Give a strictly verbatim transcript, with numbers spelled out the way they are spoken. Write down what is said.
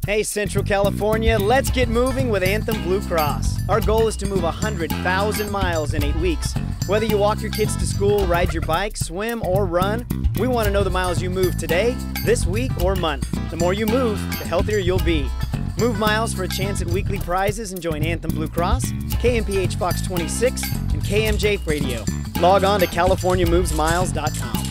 Hey Central California, let's get moving with Anthem Blue Cross. Our goal is to move one hundred thousand miles in eight weeks. Whether you walk your kids to school, ride your bike, swim, or run, we want to know the miles you move today, this week, or month. The more you move, the healthier you'll be. Move miles for a chance at weekly prizes and join Anthem Blue Cross, K M P H Fox twenty-six, and K M J Radio. Log on to California Moves Miles dot com.